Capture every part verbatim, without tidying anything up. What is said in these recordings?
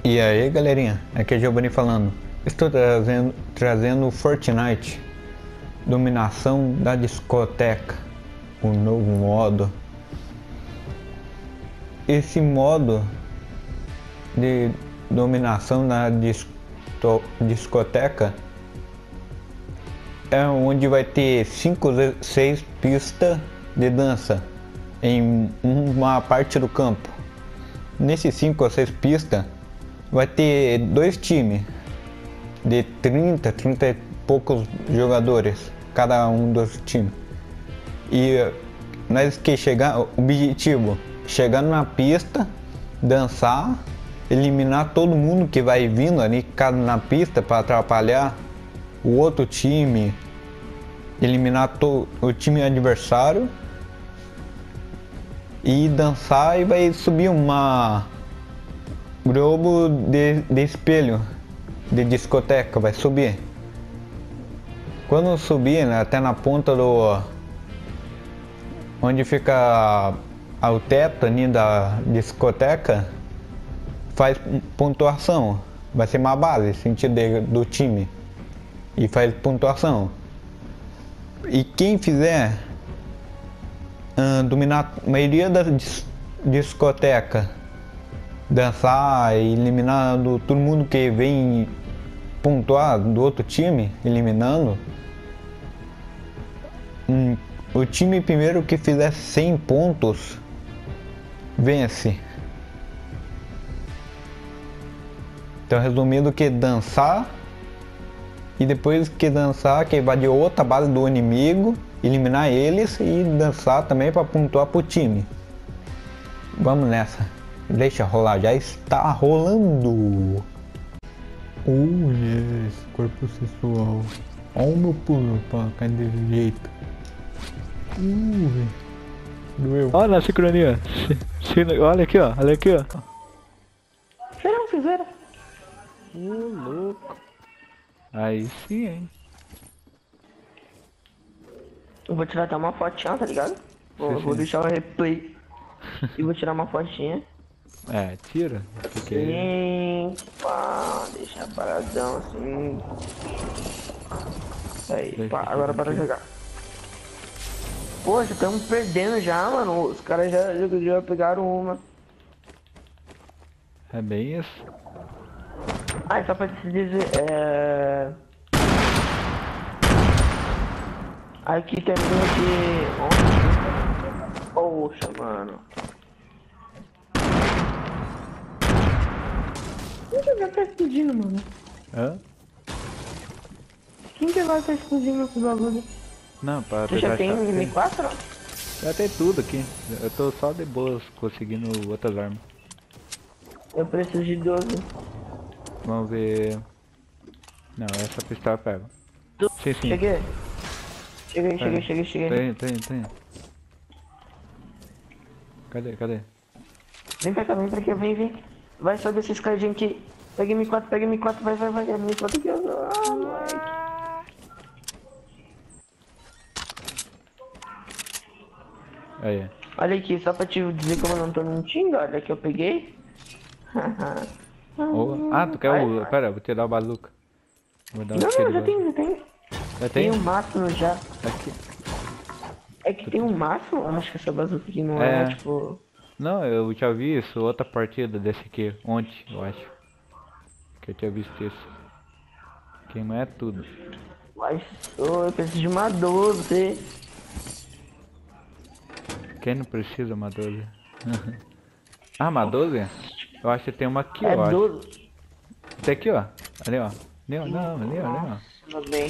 E aí galerinha, aqui é Giovanni falando. Estou trazendo, trazendo Fortnite, dominação da discoteca, o novo modo. Esse modo de dominação da disco, discoteca é onde vai ter cinco, seis pistas de dança em uma parte do campo. Nesses cinco ou seis pistas vai ter dois times de trinta, trinta e poucos jogadores, cada um dos times. E nós que chegar, o objetivo, chegar na pista, dançar, eliminar todo mundo que vai vindo ali na pista para atrapalhar o outro time, eliminar to, o time adversário e dançar, e vai subir uma globo de, de espelho de discoteca, vai subir. Quando subir, né, até na ponta do onde fica o teto ali da discoteca, faz pontuação, vai ser uma base sentido de, do time, e faz pontuação. E quem fizer uh, dominar a maioria das dis discotecas, dançar e eliminando todo mundo que vem pontuar do outro time, eliminando, hum, o time primeiro que fizer cem pontos vence. Então, resumindo, que dançar, e depois que dançar, que invadir outra base do inimigo, eliminar eles e dançar também para pontuar pro time. Vamos nessa. Deixa rolar, já está rolando. Oh yes, corpo sensual. Olha o meu pulo pra cair desse jeito. Uh, doeu. Olha a sincronia. Olha aqui, ó. Olha aqui, ó. Fizeram, fizeram. Uh, louco. Aí sim, hein. Eu vou tirar até uma fotinha, tá ligado? Vou, vou deixar o replay e vou tirar uma fotinha. É, tira. Que é... Sim, pá, deixa paradão assim. Aí, pá, agora para jogar. Poxa, estamos perdendo já, mano. Os caras já, já, já pegaram uma. É bem isso. Ah, só pra te dizer, é... Aqui também aqui... Poxa, mano. Quem que vai estar explodindo, mano? Hã? Quem que vai estar explodindo esse bagulho? Não, para Você já tem um M quatro? Já tem tudo aqui. Eu tô só de boas conseguindo outras armas. Eu preciso de doze. Vamos ver... Não, essa pistola pega. Sim, sim. Cheguei. Cheguei, cheguei, É. cheguei, cheguei. Tem, tem, tem. Cadê, cadê? Vem pra cá, vem pra cá, vem, vem. Vai, sobe esse escadinho aqui. Pega M quatro, pega M quatro, vai, vai, vai. M quatro aqui, ah, moleque. Aí. Olha aqui, só pra te dizer como eu não tô mentindo, olha que eu peguei. Oh. Ah, tu quer Vai, o... vai. Pera, vou te dar o bazuca. Vou dar um Não, tiro não, já agora. tem, já tem. Já Tem tem? um máximo já. Aqui. É que tem um máximo? Eu acho que essa bazuca aqui não é, É. tipo... Não, eu já vi isso, outra partida desse aqui, ontem, eu acho. Que eu tinha visto isso. Queimar é tudo. Mas oh, eu preciso de uma doze. Quem não precisa uma doze? Ah, uma doze? Eu acho que tem uma aqui, É eu acho. doze. Tem aqui, ó. Ali, ó. Ali, ó. Não, ali, ó. Ali, ó. Tudo bem.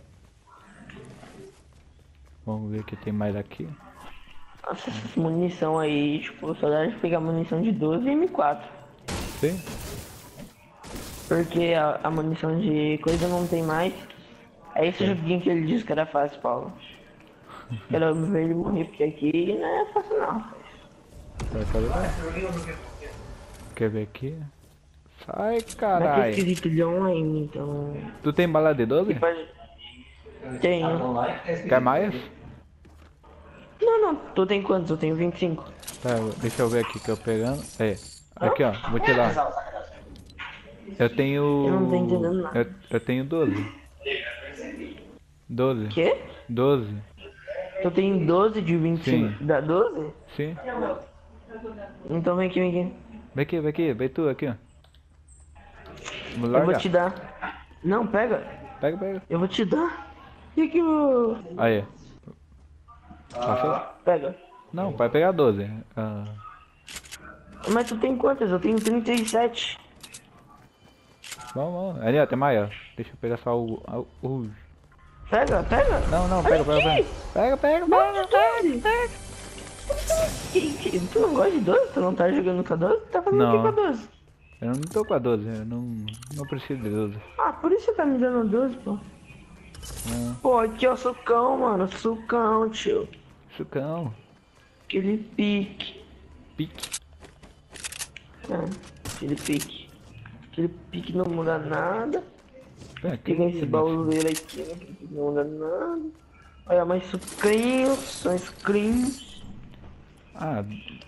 Vamos ver o que tem mais aqui. Nossa, essa munição aí, tipo, só dá de pegar munição de doze e M quatro. Sim? Porque a, a munição de coisa não tem mais. É esse joguinho que ele disse que era fácil, Paulo. Quero ver ele morrer, porque aqui não é fácil não. Vai fazer. Quer ver aqui? Sai, Vai ter caralho. esquisito de online, então... Tu tem bala de doze? Pode... Tenho. Quer mais? Não, não. Tu tem quantos? Eu tenho vinte e cinco. Tá, deixa eu ver aqui que eu pegando. É. Aqui, ó. Vou te dar. Eu tenho. Eu não tô entendendo nada. Eu, eu tenho doze. doze. Quê? doze. Tu tem doze de vinte? Sim. Dá doze? Sim. Então vem aqui, vem aqui. Vem aqui, vem aqui, vem tu aqui, ó. Vou Eu largar. vou te dar. Não, pega. Pega, pega. Eu vou te dar. E aqui, meu. Aí. Passou? Pega. Não, vai pegar doze. Ah, Mas tu tem quantas? Eu tenho trinta e sete. vamos, vamos. Ali, ó, tem mais, ó. Deixa eu pegar só o. o, o... Pega, pega. Não, não, pega, pega, pega. Pega, pega, pega, pega, pega. Que, que, tu não gosta de doze? Tu não tá jogando com a doze? Tá fazendo o Não. que com a doze? Eu não tô com a doze, eu não, não preciso de doze. Ah, por isso você tá me dando doze, pô. Hum. Pô, aqui ó, sucão, mano. Sucão, tio. Sucão. Aquele pique. Pique. É, aquele pique. Aquele pique não muda nada. É, Pega esse baúzeiro aqui, né? Que não muda nada. Olha, mais sucrinhos, são screens. Ah,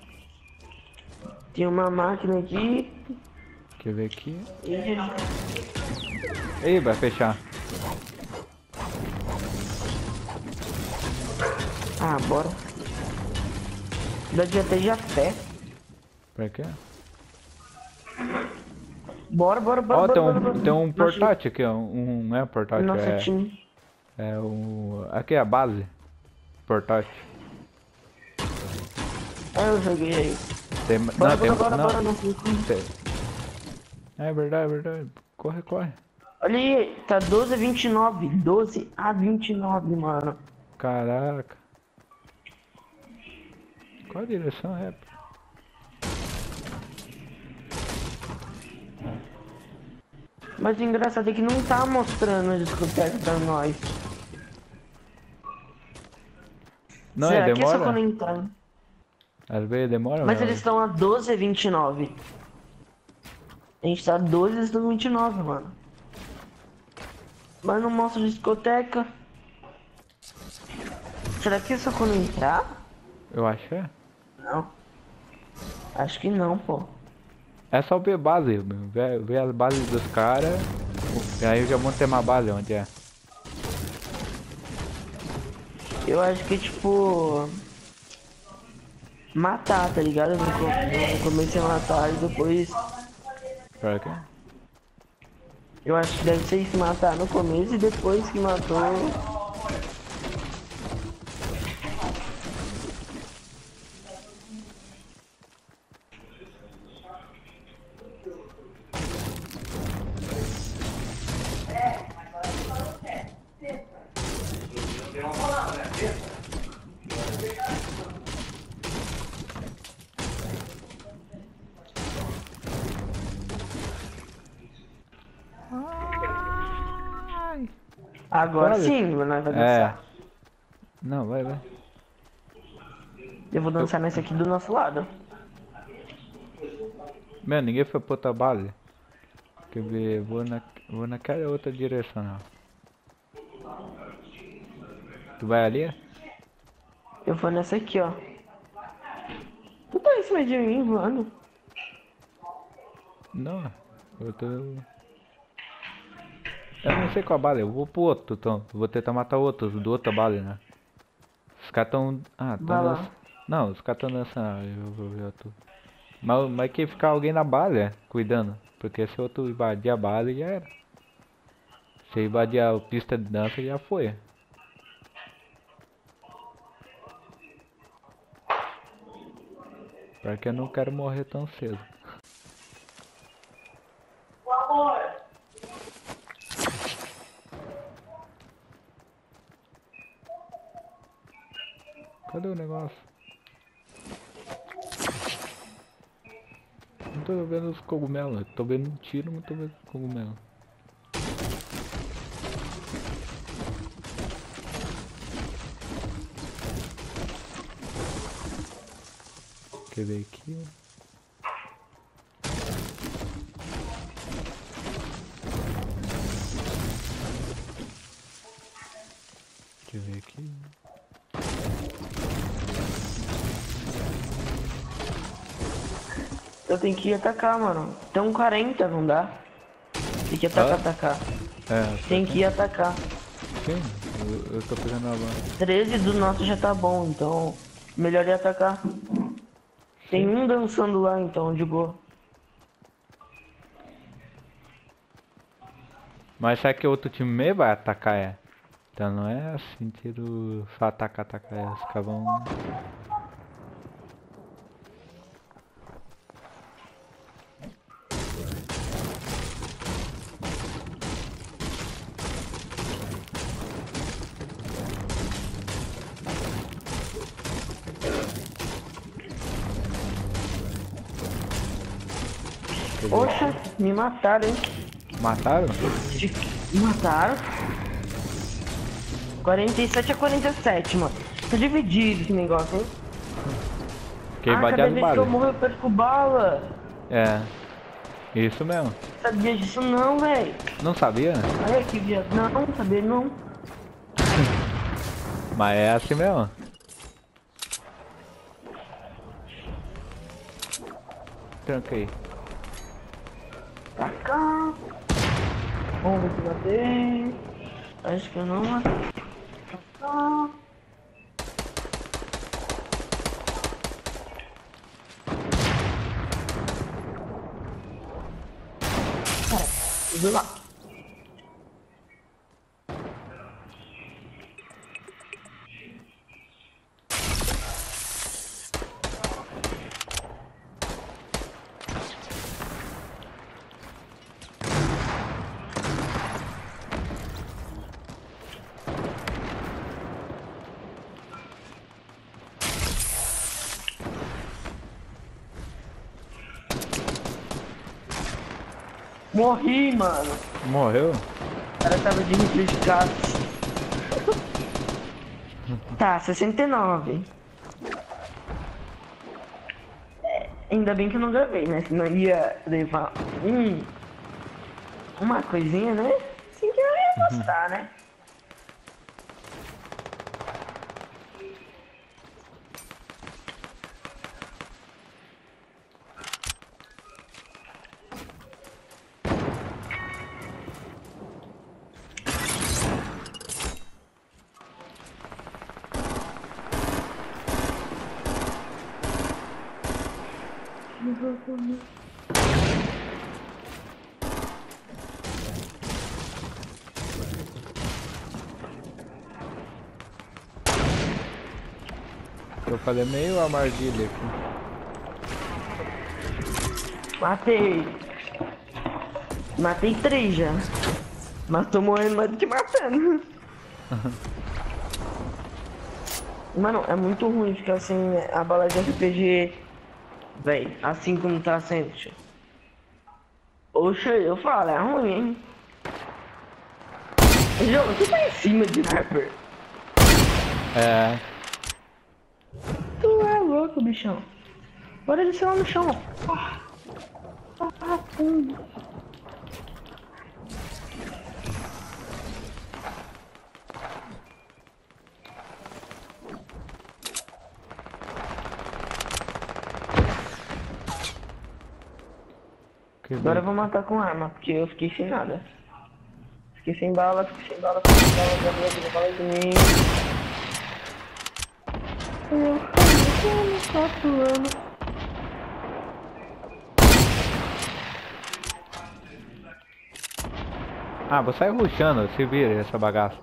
Tem uma máquina aqui. quer ver aqui? E... Ei, vai fechar. Ah, bora. Dá de até já pé. Pra quê? Bora, bora, bora. Ó, bora, tem um, bora, bora. tem um Nossa, portátil aqui, ó. Um, não é portátil, Nossa, é. time. É o. Aqui é a base. Portátil. Ah, eu joguei aí. Tem, Bora, não, tem. bora, bora, não, bora, não tem como. tem. É verdade, é verdade. Corre, corre. Olha aí, tá doze a vinte e nove. doze a vinte e nove, mano. Caraca. Qual a direção é? Mas o engraçado é que não tá mostrando a discoteca pra nós. Não, Será é que é só demora? quando entrar? Às vezes demora, Mas mas eles estão a doze a vinte e nove. A gente tá a doze e eles estão a vinte e nove, mano. Mas não mostra a discoteca. Será que é só quando entrar? eu acho que é. Não. Acho que não, pô. É só ver base, meu. ver, ver as bases dos caras. E aí eu já montei uma base onde é. Eu acho que tipo... Matar, tá ligado? Eu co- comecei a matar e depois... Pra quê? Eu acho que deve ser isso, matar no começo e depois que matou... Agora Quase. sim, nós vai É. dançar. Não, vai, vai. Eu vou dançar nesse aqui do nosso lado. Meu, ninguém foi pra outra base. Quer ver? Vou, na, vou naquela outra direção, ó. Tu vai ali? Eu vou nessa aqui, ó. Tu tá em cima de mim, mano? Não, eu tô... Eu não sei qual base, eu vou pro outro, então. Vou tentar matar outros, do outra base, né? Os caras tão... Ah, tão Vai lá. dançando. Não, os caras tão dançando, eu vou ver outro. Mas, mas que ficar alguém na base, é, cuidando. Porque se outro invadir a base, já era. Se invadir a pista de dança, já foi. Porque eu não quero morrer tão cedo. Cadê o negócio? Não tô vendo os cogumelos. Tô vendo um tiro, mas tô vendo os cogumelos. Quer ver aqui? Deixa eu ver aqui. Eu tenho que atacar, mano. Tem um quarenta, não dá? Tem que atacar, Ah? atacar. É, Tem que ir atacar. sim, eu, eu tô pegando a banda. treze do nosso já tá bom, então melhor é atacar. Tem um dançando lá, então, de boa. Mas será que outro time meio vai atacar, é? Então não é assim, tiro só atacar, atacar, é. Os caras vão... Poxa, me mataram, hein? Mataram? Me mataram. quarenta e sete a quarenta e sete, mano. Tá dividido esse negócio, hein? Quem ah, vai cada dar vez que eu bala? morro eu perco bala. É. Isso mesmo. Sabia disso não, velho. Não sabia? Olha que viado. Não, não sabia não. Mas é assim mesmo. Tranquei. Pra cá. Vamos ver se bater. Acho que eu não matei. Pra cá. Cara, tudo lá. Morri, mano. Morreu? O cara tava de rifle de caça. Tá, sessenta e nove. É, ainda bem que eu não gravei, né? Senão ia levar um... uma coisinha, né? Assim que eu ia gostar, né? Eu falei meio armadilha aqui. Matei. Matei três já. Mas tô morrendo mais do que matando. Mano, é muito ruim ficar sem a bala de R P G. Véi, assim como tá sendo. Tio. Oxe, eu falo, é ruim, hein? Jogo, você tá em cima de sniper. É. Tu é louco, bichão. Bora descer lá no chão. Ah, ah, fundo. Que Agora eu bem. vou matar com arma, porque eu fiquei sem nada. Fiquei sem bala, fiquei sem bala, fiquei sem bala, fiquei sem bala, fiquei sem bala de mim. Eu caí, só pulando. Ah, vou sair rushando, se vira essa bagaça.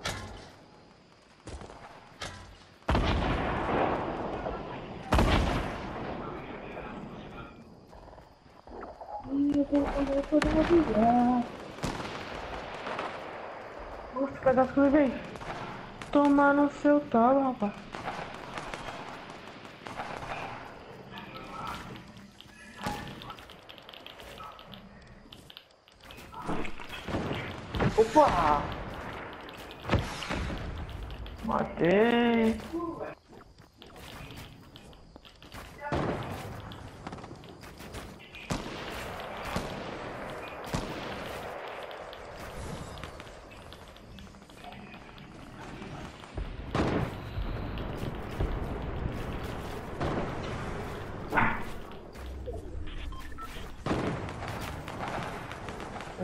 Nossa, cadastro tudo bem. Tomar no seu talo, rapaz. Opa! Matei.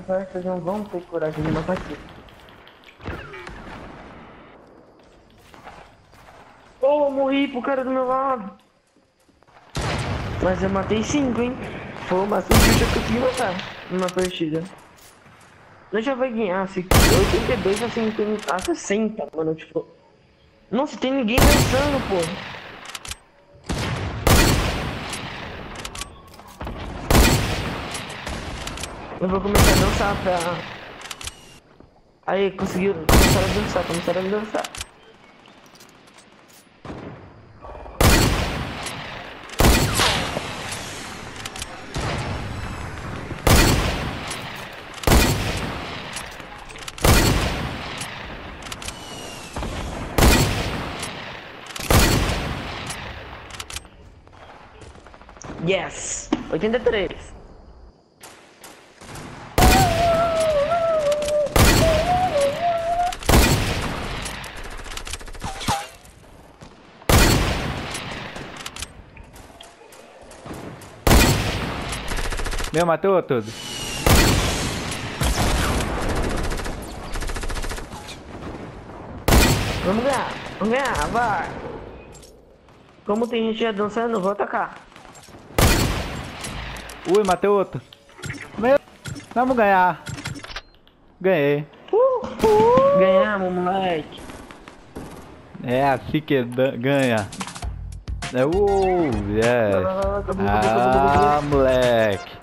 parece que eles não vão ter coragem de matar aqui. Oh, morri pro cara do meu lado. Mas eu matei cinco, hein? Foi o máximo que eu consegui matar numa partida. Nós já vai ganhar se oitenta e dois a cinquenta, a sessenta, mano, tipo... Nossa, tem ninguém dançando, pô. Eu vou começar a dançar pra... Aí, conseguiu, começaram a dançar, começaram a dançar. Yes! oitenta e três. Meu, matou tudo. Vamos ganhar, vamos ganhar, vai! Como tem gente já dançando, vou atacar. Ui, matei outro. Meu, vamos ganhar. Ganhei. Uh, uh. Ganhamos, moleque. É assim que ganha. É, uh, yes. Ah, moleque.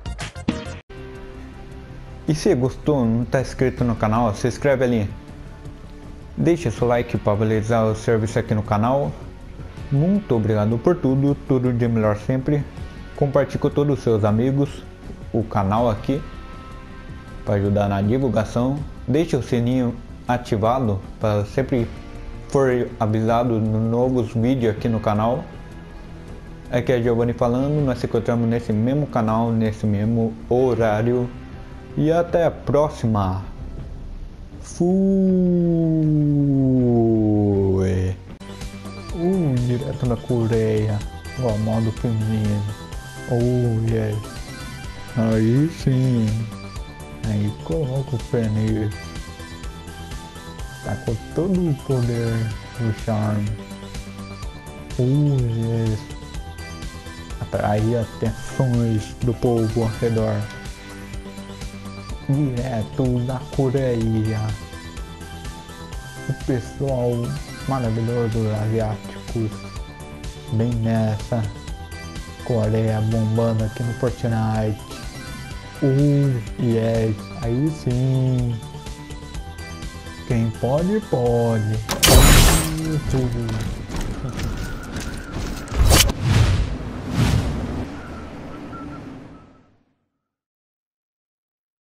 E se gostou, não está inscrito no canal, se inscreve ali. Deixe seu like para valorizar o serviço aqui no canal. Muito obrigado por tudo, tudo de melhor sempre. Compartilhe com todos os seus amigos o canal aqui para ajudar na divulgação. Deixe o sininho ativado para sempre for avisado de novos vídeos aqui no canal. Aqui é Giovanni falando, nós nos encontramos nesse mesmo canal, nesse mesmo horário. E até a próxima. Fui. Uh, direto da Coreia. Ó, modo feminino. Oh, yes. Aí sim. Aí coloca o pé nisso. Tá com todo o poder do charme. Oh, yes. Atrair atenções do povo ao redor. Direto da Coreia. O pessoal maravilhoso asiáticos. Bem nessa. Coreia bombando aqui no Fortnite. Uh, yes. Aí sim. Quem pode, pode. Uh,